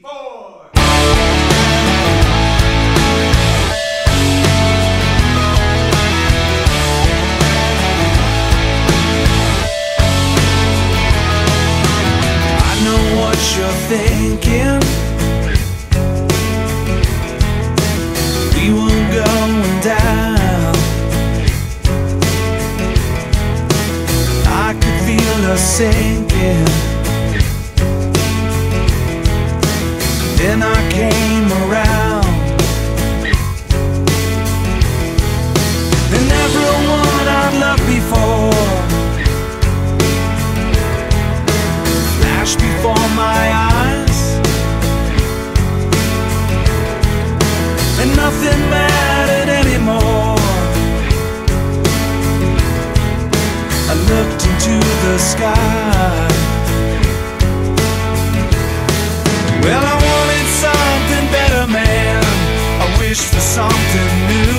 4. I know what you're thinking. We were going down. I could feel us sinking. Then I came around, and everyone I'd loved before flashed before my eyes, and nothing mattered anymore. I looked into the sky. Well, I wanted something better, man. I wished for something new.